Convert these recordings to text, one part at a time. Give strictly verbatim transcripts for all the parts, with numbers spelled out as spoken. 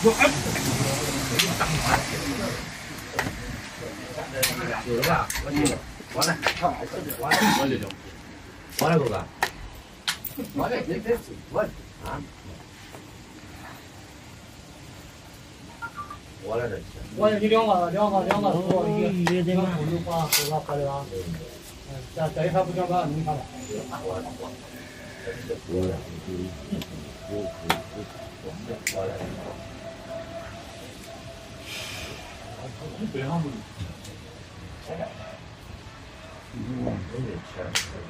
有了吧？我记了，完了，完了，我这种，完了，哥哥，完了，这这我啊，完了这些。 我你两个两个两个多一个，两个不有花，后个喝的啊。嗯，这这一块不讲个，你看吧。 我我，我我我我我来。对啊。嗯，有点钱。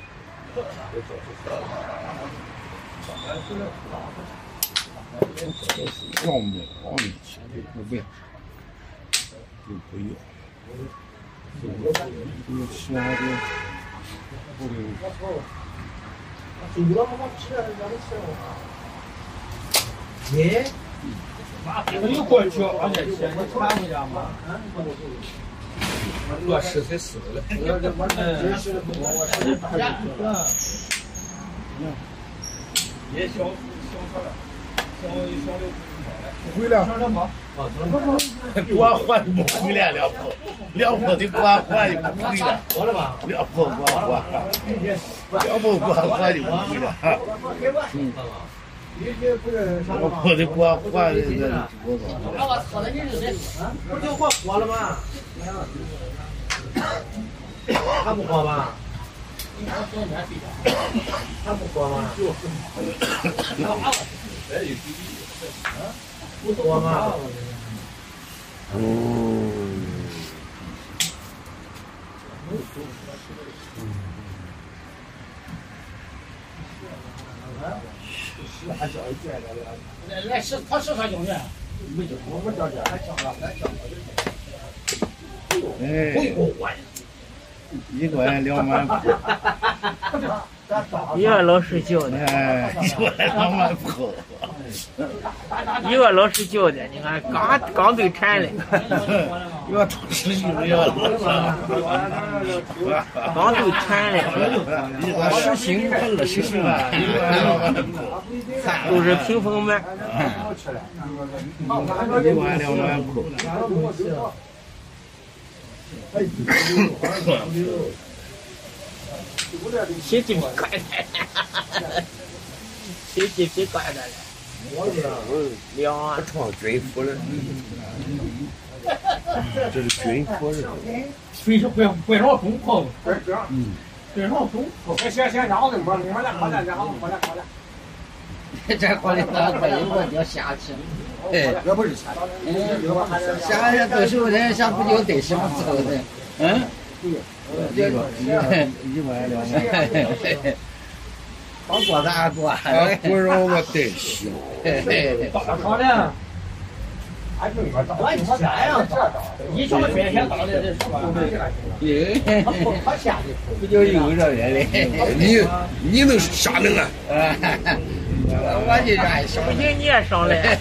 要么往里去，不要，就不要。这个其他的，不留。 煮了吗？吃了，让他吃了。耶？你过去，而且钱你传回家吗？ 我十才死了。嗯。 也小小车了，小小的。 回来。 我还不回来了，两婆的我还不回来。 好了吧？ 两婆我我，两婆我还就不回来。嗯。我婆的我还这个我操。 我操，那你是谁？不就我活了吗？他不活吗？他不活吗？不活吗？ 哦。 来来是他是他兄弟，没叫我们叫家，还叫了，还叫了。 哎，一管两万块。 一个老师教的， 哎，一管两万块。 一个老师教的，你看刚刚对馋嘞。 我当时就要了， 刚对馋嘞。 二十星和二十星啊，一管两万块。 都是屏风门。 一管两万块。 洗鸡皮快点，洗鸡皮快点嘞。凉啊！ 穿军服了，这是军服了。 非是会会上中炮，嗯，会上中炮。行行行，然后怎么？你们来，好点，然后好点，好点。 这火的大火一会就下去了。 哎，这不是下去，下去到时候人下不就得上走的，嗯。 一个一万两万， 好过咋过？不让我带戏。 打啥呢？还是我打完你说咋样？一上学先打的这是吧？ 对， 他下的不就有这人嘞？你你能下能啊？我就爱上。 不行你也上来。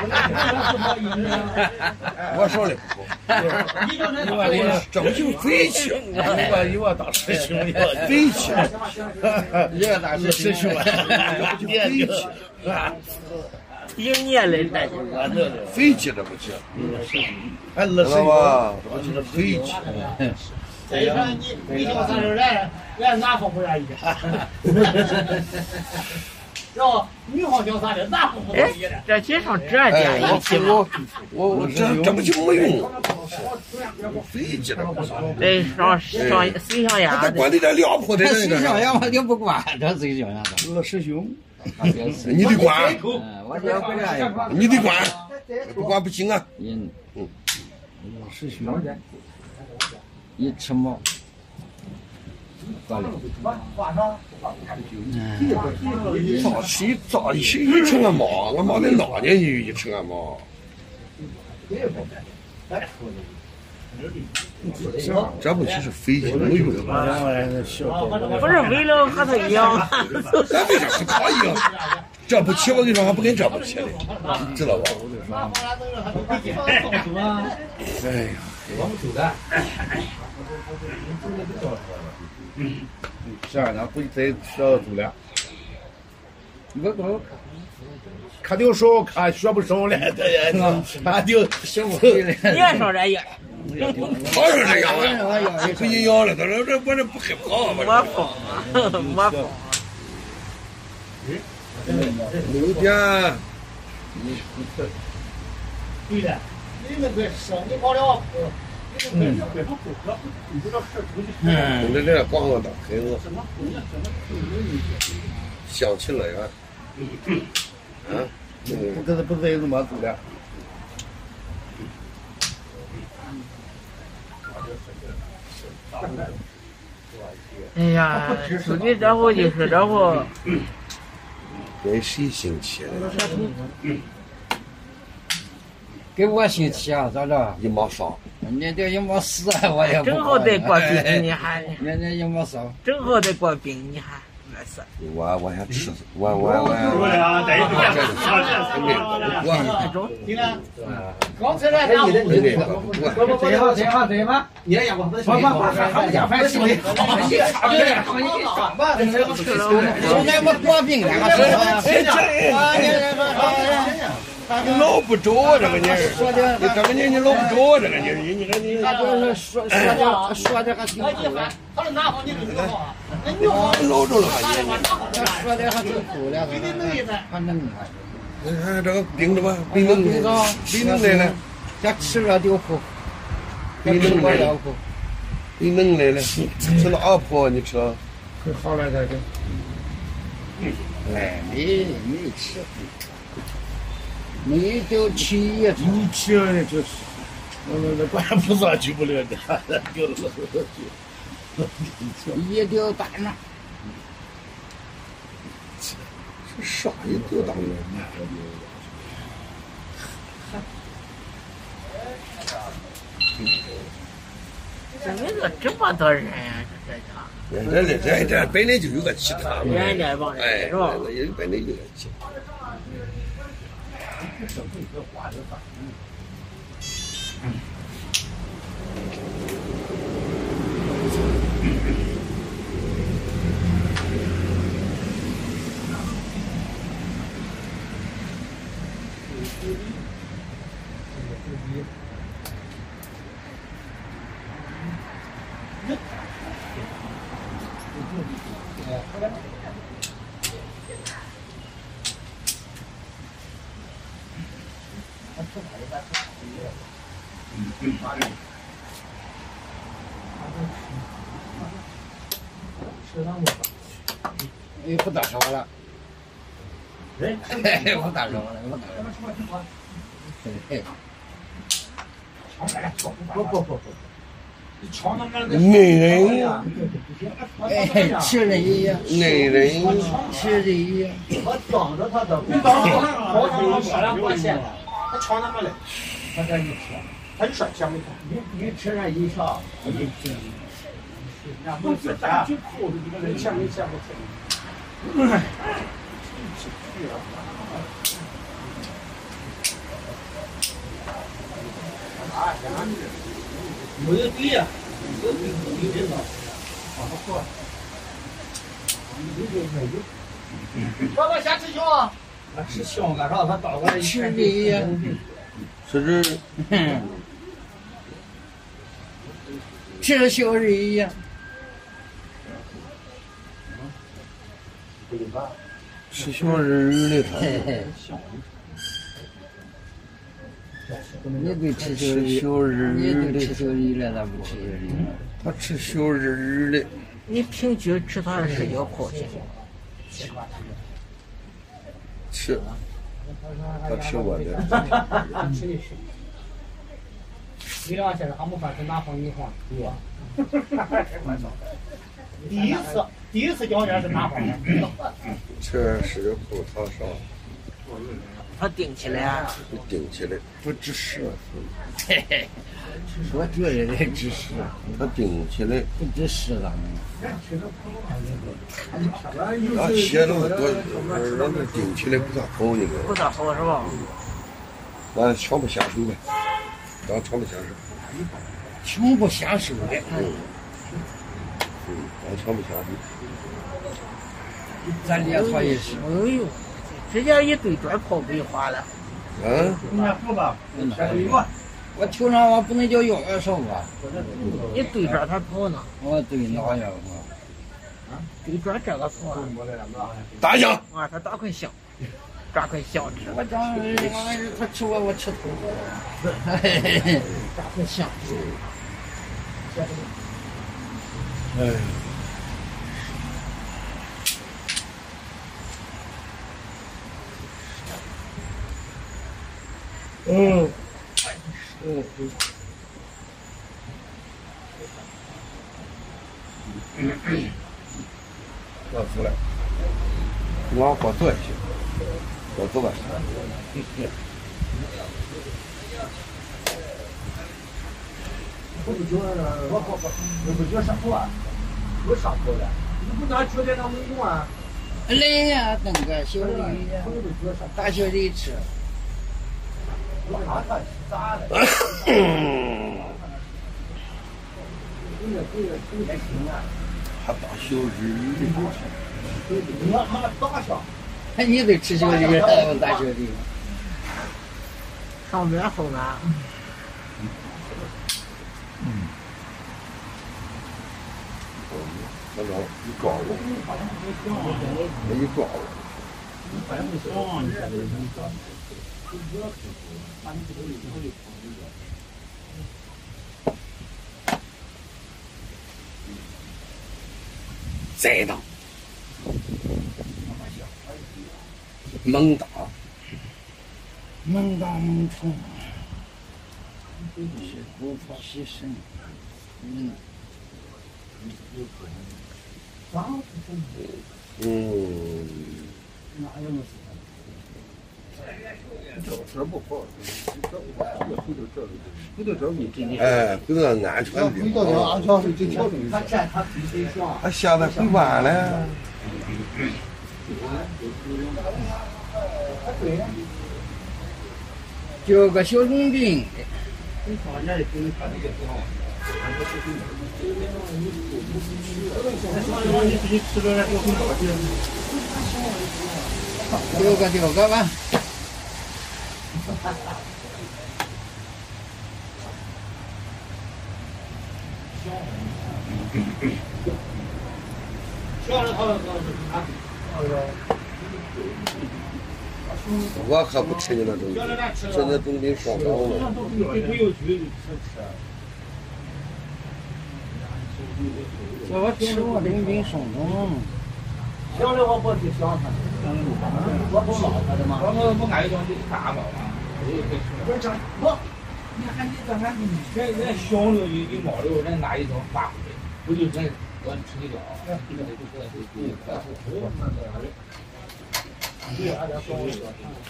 我上来不？我整就飞起， 一万一万打师兄， 飞起， 一万打师兄， 就飞起， 有年来那就飞起这不行， 还二十吧？这不就是飞起？ 这一看你你叫三十来，连男方不愿意。是吧？女方叫啥的，男方不愿意的。 这街上这点一起我我我这这不就没用？飞起了， 得上上水上鸭子。管你这两铺的水上鸭我就不管，这水上鸭子。 二师兄， 你得管。 我就不愿意管。 你得管，不管不行啊。 嗯嗯， 师兄， 一尺毛。 早起早起一尺个毛，我妈在哪年就一尺个毛？这这不就是飞机没用的吗？ 不是为了和他一样， 咱为啥和他一样？这不起，我跟你说，还不跟这不起的，知道吧？ 哎呀，我们走的。嗯，这样咱回去再学走了。 不不， 看就少，看学不少了，这也看就学不会了。 你也上这样。 我说这样了，可以要了，他说这我这不害怕嘛。 模仿，模仿。 六点。 对的，你那个生意好了，你那个别说不可，你这个事出去。 嗯，这这广告打黑了，想起来啊，啊，不可是不是有什么做的？ 哎呀，出去这会就是这会。 给谁兴起的？ 给我兴起啊，咋着？ 一毛三。 你这一毛四，我也不。 正好得过冰，你还。 人家一毛三。 正好得过冰，你还没事。 我我想吃，我我我。 对啊，对对我中。听了。刚才那家伙。 不不不， 这好这好这嘛。 你也我不是。 不不不，还不加饭吃的。 你差不多，你上班。 现在我过病了，我说。你老不着这个人，你这个人你老不着这个人，你你看你。 他就是说说的说的还挺酷的。 他说哪好你就哪好，那你好老着了还你。 他说的还挺酷的，还能。 你看这个冰的吧，冰冷的，冰冷来了， 这吃了就苦， 冰冷来了， 苦， 冰冷来了，吃了阿婆你吃。 可好了这个。哎，没没吃。没就吃也你吃了就是，我那管不上去不了的，丢了一丢大嘛。 这啥一丢大嘛？ 这为啥这么多人呀？这这这这这本来就有个其他， 原来帮人是吧？ 也本来有个其他。 你不打手了， 哎， 不打手了，不打手。 不不不不，你瞧那个男人， 哎，吃人一样， 男人， 吃人一样。 我当着他的，你当着他，我当着我俩过线，他瞧那么嘞，他这一吃，他就说香没香？ 你你吃上一勺，你吃。 不是咱去扣的这个人香没香不香？没有对呀，有对有对的，好好过。爸爸先吃香啊！吃香干啥？他倒过来吃的呀， 吃这， 吃小人呀。 吃小人的他。 你对吃小人， 你对吃小人了，咋不吃小人？ 他吃小人的。 你平均吃他的是要靠近。 吃，他吃我的。 吃的是。你俩现在还没发现哪方女方？对吧？第一次，第一次交接是哪方的？ 这是后他上。 他顶起来啊！ 顶起来，不吱声。 嘿嘿，说这也得吱声。 他顶起来， 不吱声了。 啊，写那么多，让他顶起来不咋好，你看。 不咋好是吧？ 完了，全不下手呗，当全不下手。 全不下手的。 嗯。嗯，当全不下手。 咱连他也是。 哎呦。 直接一对砖泡给花了。 嗯。 你看不吧？ 我球场我不能叫幺二少吧？ 一对砖它泡呢。 我对那玩意儿我。 对砖这个泡。 大香。 啊，它大块香，大块香吃。 我讲他吃我我吃头。大块香。哎。嗯，嗯嗯，我出来，我过坐去，我走吧。 我不觉得，我不不，我不觉得上头啊，有上头的，你不拿觉得那么用啊？ 来呀，弄个小鱼呀，大小鱼吃。 哪看咋的？ 还大小鱼， 你要妈大小， 你得吃小鱼，还有大小鱼。 上边后边。 嗯。那个一高了，那一高了。再大，猛打， 猛打猛冲，是不怕牺牲。嗯。 嗯。 哪有那事？ 这不好，回到这里，哎，回到安全的。回到这安全是最条理。 他站他比谁强？ 他现在回弯了。 叫个小龙兵。丢个丢个吧。 我可不吃你那东西，吃那东西双刀了。 我吃我龙兵双刀。 想的我不去想他，我不捞他的嘛。 我我俺讲的大包嘛， 不是我，你看你这还人人小的有有毛的，人拿一刀划回来，不就人我吃一刀。 对，俺家小的。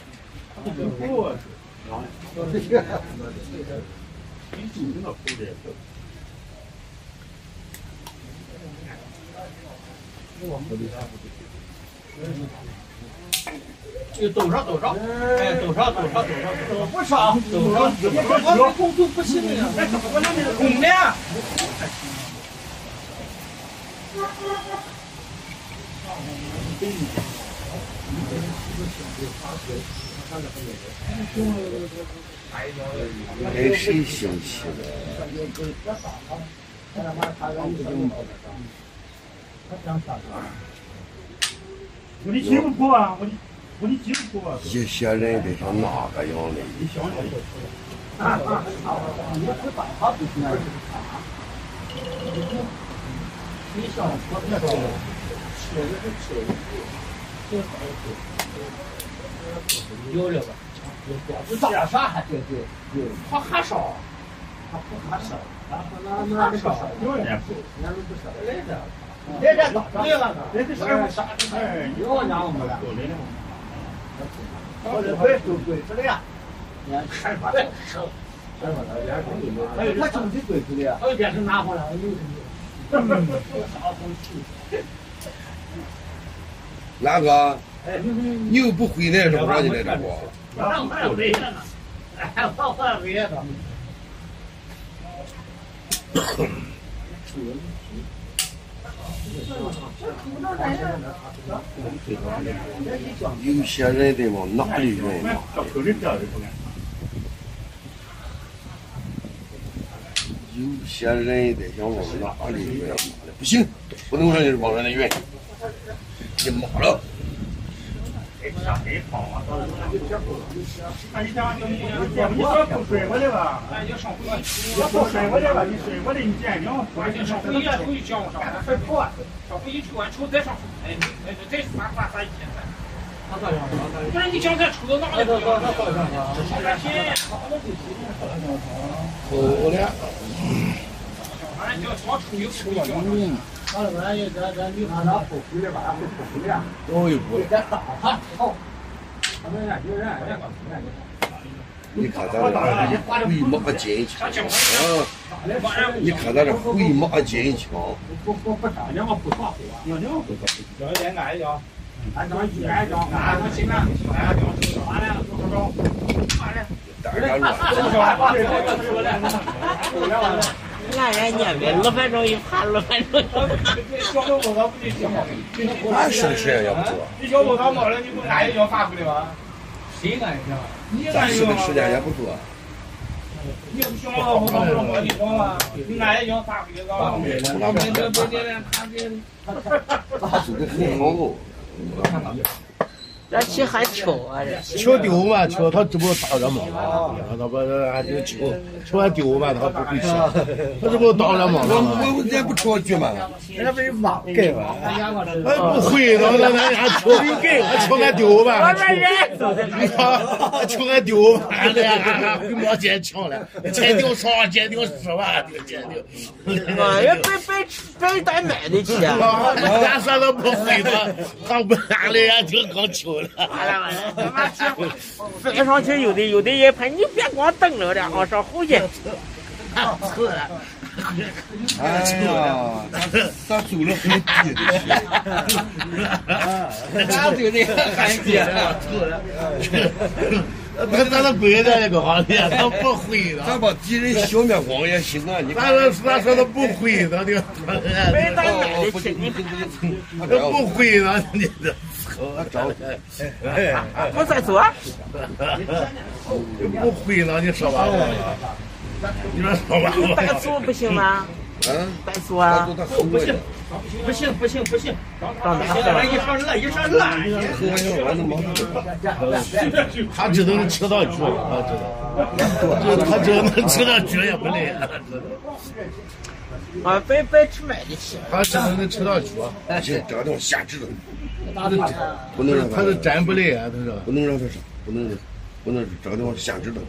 就抖上抖上，哎，抖上抖上抖上， 抖不上， 抖上， 我工作不行呀，我那是空的。 跟谁生气了？ 我的媳妇婆啊，我的我的媳妇婆。 一些人得像那个样的。 啊啊！你是办法不行啊！你像我这种吃的是吃的，挺好的。有这个，有这啥啥还对对对，他还少，他不还少，他那那不少，有点不，那不少，来着。来这个，来了，来这啥啥啥，有娘们了。我这贵都贵死了呀！你看啥的？还有他种的贵死的，还有点是拿回来，有什么？啥东西？ 哪个？你又不回来是不？你来这不？ 我让快回来了，哎，我快回来了。 有些人得往哪里运嘛？有些人得想往哪里运嘛？不行，不能让往那里运，你麻了。 那你讲，你你说不睡我的吧？你上回你不睡我的吧？你睡我的，你见两回，上回也回去讲上，还跑啊？上回一抽完抽再上，哎哎，再撒撒撒一天。不是你讲咱抽到哪里去？上半天。 好了。 俺叫多抽一抽一讲。好了，俺也咱咱你看他不回来吧，会不回来。 哦哟，不。 再打他，好。他们人有人人搞人。 你看咱这回马进一枪啊！你看咱这回马进一枪。 不不不上两个不耍火，两两不耍，两两俺叫，俺叫一俺叫俺我行了，俺叫完了，走走走，完了。 俺人家别二分钟一盘，二分钟。 小狗狗它不就行吗？ 俺省时间也不多。 你小狗它没了，你不按一脚发回来吗？谁按一脚？你按一脚。 省时间也不多。 你不行了，我刚不能你懂吗？你按一脚发回来，知道吗？ 那没这这这他这，他做的很好。 这棋还巧啊！这球丢嘛，球他这不打着嘛，他不还就球球还丢嘛，他不会下，他这不打着嘛。 我我人不出局嘛， 人家不是忘给嘛？ 哎，不会，那那那俺球给，俺球俺丢嘛，球俺丢嘛，俺俺回毛捡抢了，捡丢少，捡丢十万，捡丢。 哎呀，被被被带买的去啊！ 俺说都不会的，他不俺的俺就刚球。 完了完了，他妈飞上去有的有的一拍，你别光瞪着了，往上后去。 错了。 哎呀，咱走了很低的去。 咱走的很低了，错了。 他咱都鬼在那个行业，他不会的。 咱把敌人消灭光也行啊！你咱说咱说他不会的，这没带买的去，你他不会的，你这。 我再做。 不会呢，你说吧。你说说吧。 带做不行吗？ 嗯， 带做啊。 不行，不行，不行，不行。 长大了， 一上烂，一上烂。 他只能吃到局，他知道。他只能吃到局也不累。 啊，别别吃买的去。 他只能吃到局。 这这种瞎指头。 不能让他是真不累啊，他说。 不能让他上，不能不能这个地方瞎指头。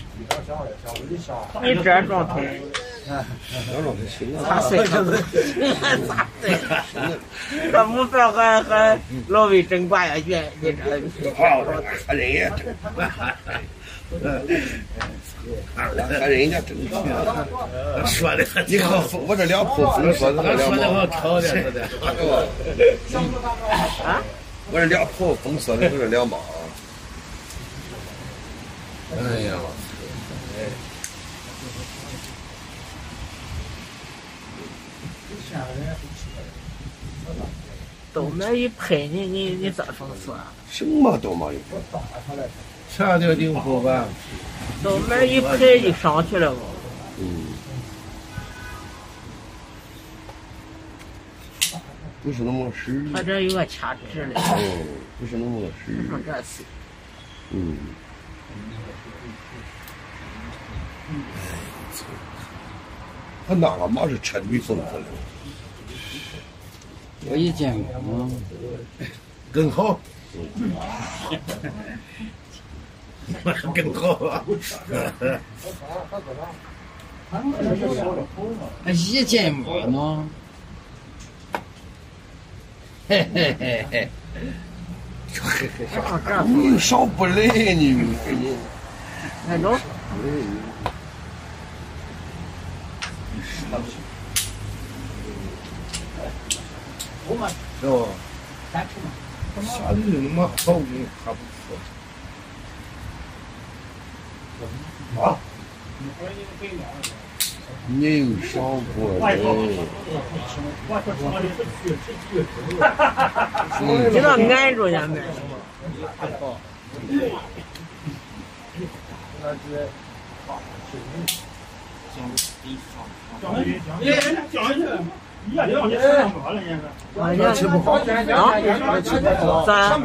你这状态。 这状态行啊。 咋睡着？咋睡？这午饭还还老魏真挂下去，你这。 好，他人也真。他人家真说的， 你看我这两铺封锁的两毛， 挑的是的。 啊？ 我这两铺封锁的都是两毛。 哎呀！ 都没一拍你，你你咋封锁啊？ 什么都没有。 差点顶后吧。 都没一拍就上去了嘛。 嗯。不是那么实。 他这有个卡纸的。 哦，不是那么实。 上这是。 嗯。他那个马是彻底封死了。 我一见过， 更好。更好。 还一见过呢。嘿嘿嘿嘿。 你少不累你？ 那种。 是吧？下雨那么好，还不错。啊。 你有少过嘞？ 知道挨住人没？ 那吃不好， 啊？咋？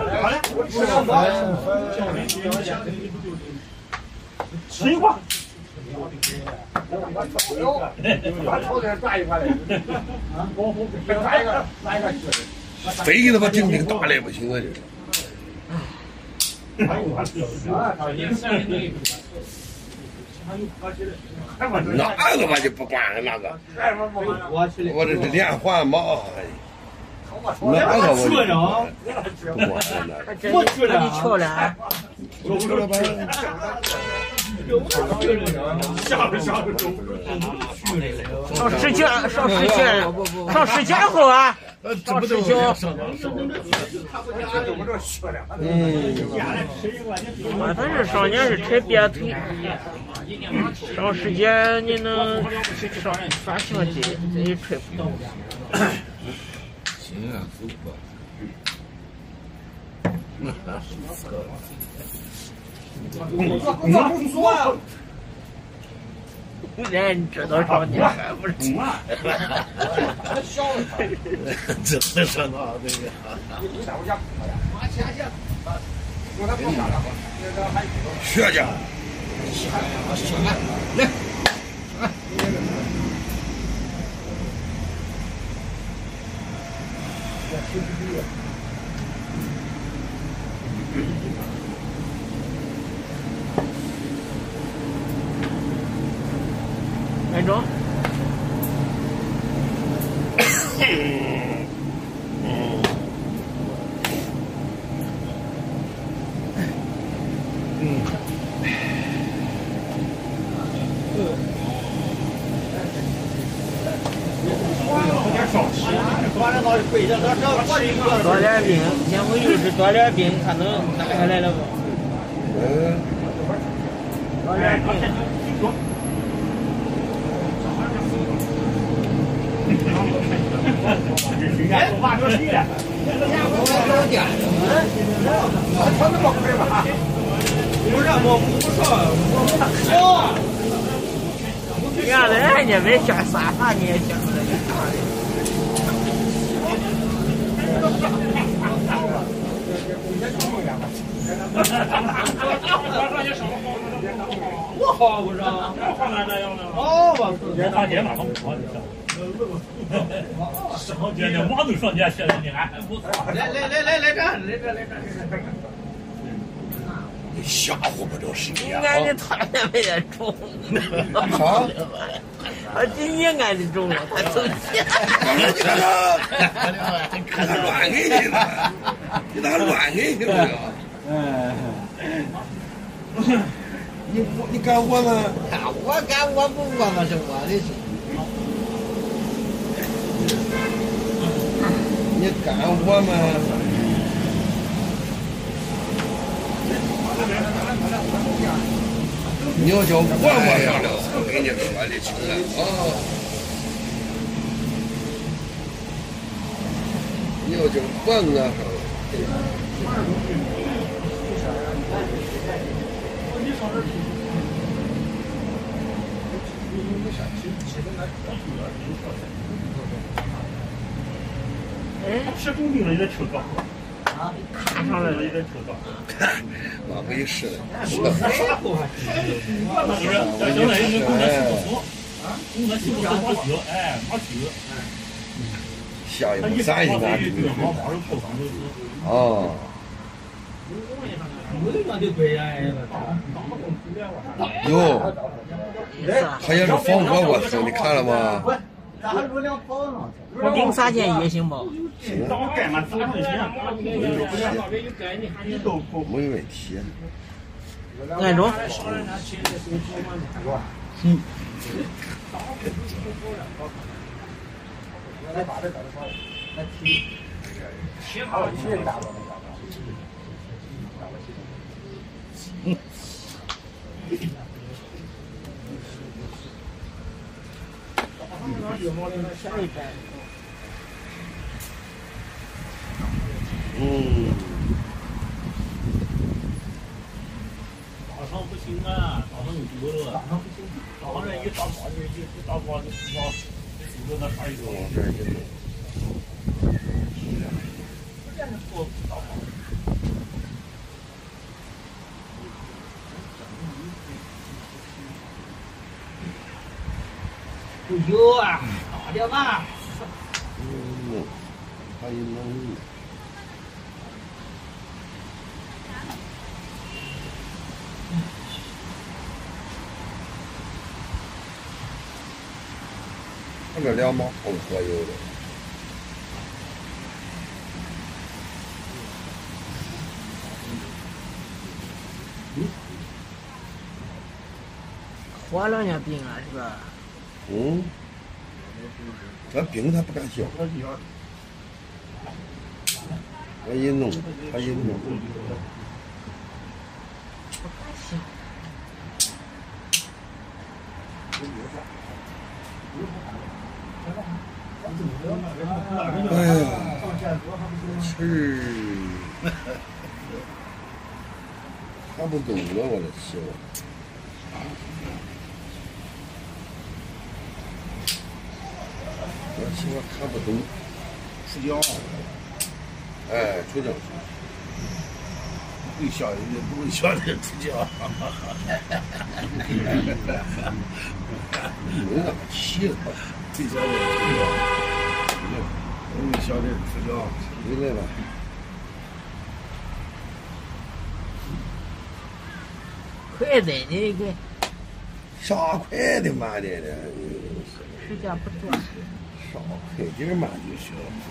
吃一块。 非给他把顶顶打来不行啊！这是。哪个嘛就不管了那个？我这是连环马，哪个我就不管了那个。 这这你瞧了？ 我吃了吧。 上十圈，上十圈，上十圈后啊，上十圈。 嗯， 我反正上年是踩瘪腿，上十节你能上发相机，这也吹不到。 行啊，走吧。 你说啊？ 人知道上年还不是？ 这这热闹这个。学家。来。 来中。多点兵，先回去是多点兵，看能打下来了不？ 嗯。 多点兵。 哎，我爸说谁了？他那么快吧？不是我不说，我不说。 让人家没想啥啥你也想出来一啥的。 我好不是？哦，我人大姐马上不好，你知道。上街的网都上街去了，你还不错。 来来来来来这，来这来这。 你吓唬不着谁呀？ 俺的他也没得中。 啥？ 我今年俺的中了，他走起。 看他乱给你了，你咋乱给你了？ 嗯。 你你干我吗？ 我干我不我嘛是我的事。 你干我吗？你要叫我我上了，我跟你说的清了啊！你要叫我我上了。 吃中病了也得吃高。 啊，看上来了也得吃高。 我没事的。 那不是，这现在人工作系不错，工作系不错，马血，哎，马血。 下一步咱应该注意。哦。哟，他也是防火过程，你看了吗？ 我给你撒建议行不？ 行。没问题。 按中。 嗯。 嗯。 早上不行啊，早上有多了。早上不行，早上一大早就一一大早就知道，数着那啥一个。 往这儿一弄。 不有啊，大点嘛。 嗯，还有能。我这两毛红火油的。 喝两下冰啊，是吧？ 嗯。这冰他不敢削。我一弄，他一弄。哎呀，气儿，看不懂了，我的天！我媳妇看不懂， 出浆， 哎，出浆， 不会削的，不会削的出浆， 没那么气了， 最小的出浆，不会削的出浆， 回来了。 快的那个， 啥快的慢的的， 时间不多。 啥快点慢就行。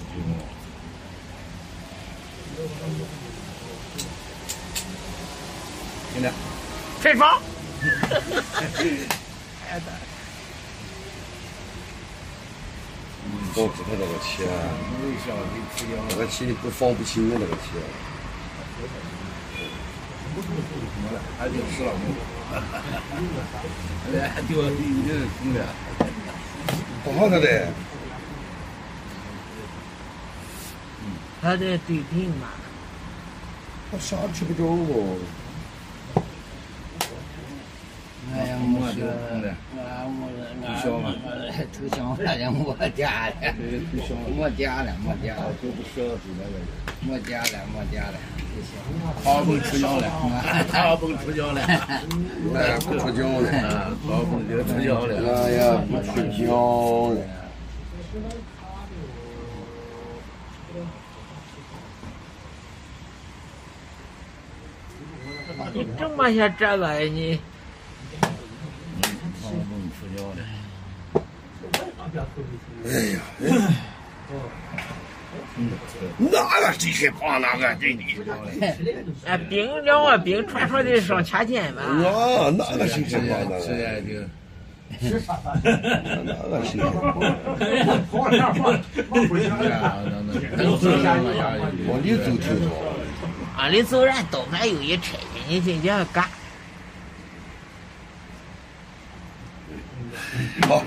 听着， 开房。 我知道这个钱，这个钱你不放不清啊，这个钱。 还得吃了哎，丢了你这空的。 不好他的。 他得对平嘛。 他啥吃不着哦。 哎呀，我是俺我俺头香了的，没加了，没加了，没加了， 都不舍得那个。 没加了，没加了。 好不出浆了，好不出浆了， 那不出浆了， 好不就出浆了， 哎呀，不出浆了。 你这么些这个你？ 好不出浆了。 哎呀，哪个谁害怕哪个对你？ 哎，冰两个冰传说的上千斤吧？ 啊，哪个谁害怕哪是呀， 个？ 就。 哪个谁害怕？往里走挺好。 往里走，人都还有一车，你这这样干。 好。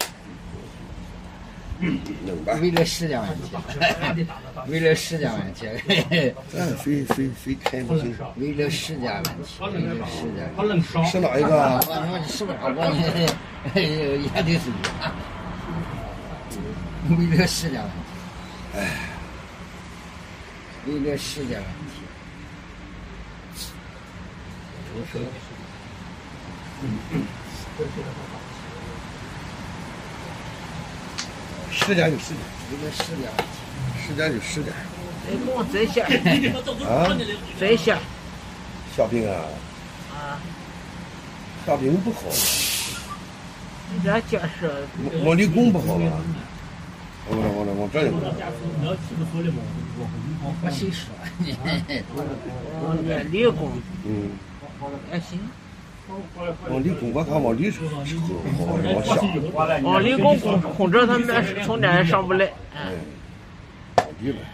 弄吧。 为了时间问题，为了时间问题， 咱非非非开不进。 为了时间问题，为了时间。 是哪一个？ 我我是不是我也得是为了时间问题。 哎。 为了时间问题。 我说。时间就时间， 为了时间， 时间就时间。 你给我再下。 啊？ 再下。 小兵啊。 啊。 小兵不好。 你这解释。 我理工不好吧？我我我我这里。 我谁说？ 我理工。 嗯。 也行。 往理工，我看往理工好，往下。 往理工控控制他们从这上不来。 哎，理呗。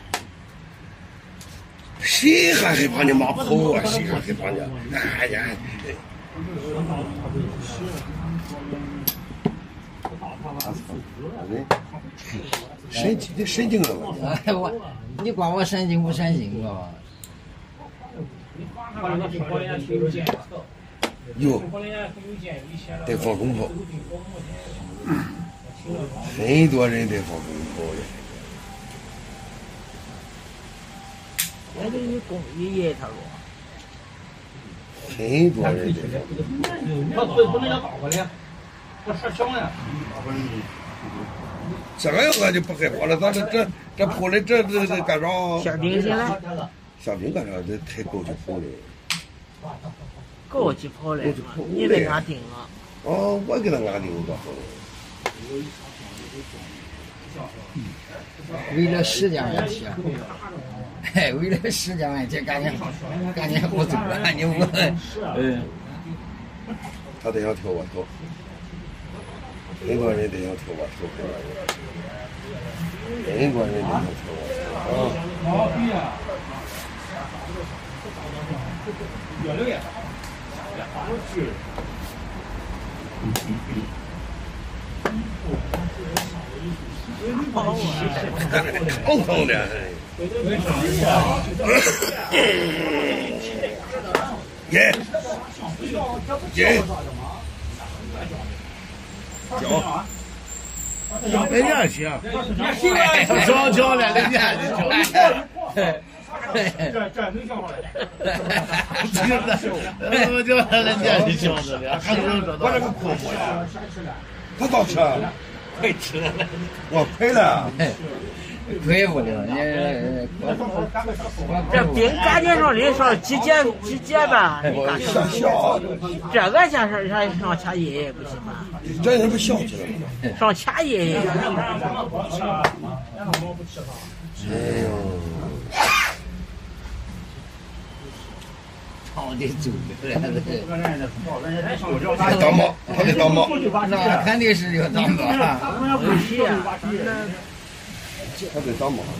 谁还害怕你马跑啊？谁还害怕你？哎呀！ 神经，这神经了嘛？ 哎我，你管我神经不神经知道吧？ 有，得放鞭炮，很多人得放鞭炮的。 那就你公爷爷他说。 很多人得放。 他不不能叫倒过来，我说响了。 这个我就不害怕了，咱这这这铺的这这这干啥？ 下冰去了。 下冰干啥？这太高级跑了。 高级跑了，你在哪顶啊？ 哦，我给他安定个。 为了十件问题，哎，为了十件问题，赶紧赶紧不走了，你不，嗯。 他得想跳我头，很多人得想跳我头，很多人得想跳我头啊。 越六也大， 痛痛的。耶耶，脚， 人家行，教教了人家就教。 这这能笑话来。 我就让人家就教着了， 我这个苦不呀？他倒吃， 快吃了， 我亏了。 亏不了，你这饼感觉上里上几节几节吧？ 上小， 这个像是上上掐爷不行吗？ 这人不小去了。 上掐爷。 哎呦， 操的走了， 他当猫，他得当猫。 那肯定是要当猫。 不是啊。 他得当猫。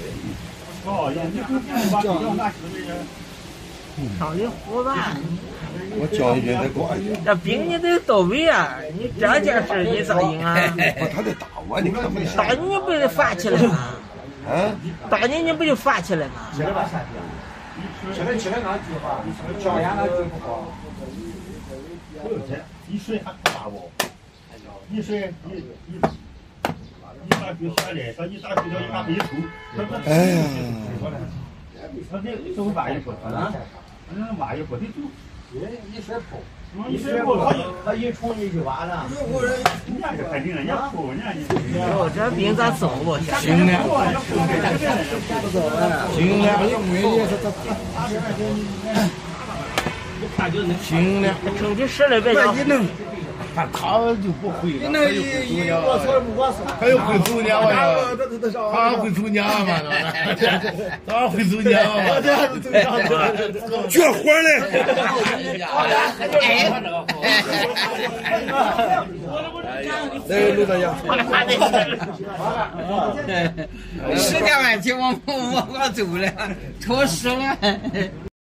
上里胡吧。 我教一句得挂一句。 这兵你得到位啊！你这件事你咋赢啊？ 他得打我，你看不见。 打你不得发起来吗？ 啊？ 打你你不就发起来吗？ 现在起来哪句话？教研哪句不好？ 你水还不大不？你水你你你打水下来，说你打水叫你打一抽。 哎呀！ 他这都挖一坡，啊？那挖一坡得走。 一水泡， 一水泡， 他一冲你就完了。 人家是肯定人家泡，人家就。 哟，这饼咋走不？ 行了，行了，行了， 成绩十来百张。 他他就不会了，他又会走娘，他又会走娘呀，他会走娘嘛？他会走娘嘛？ 绝活嘞！来，陆大爷， 十件问题我我我走了，超时了。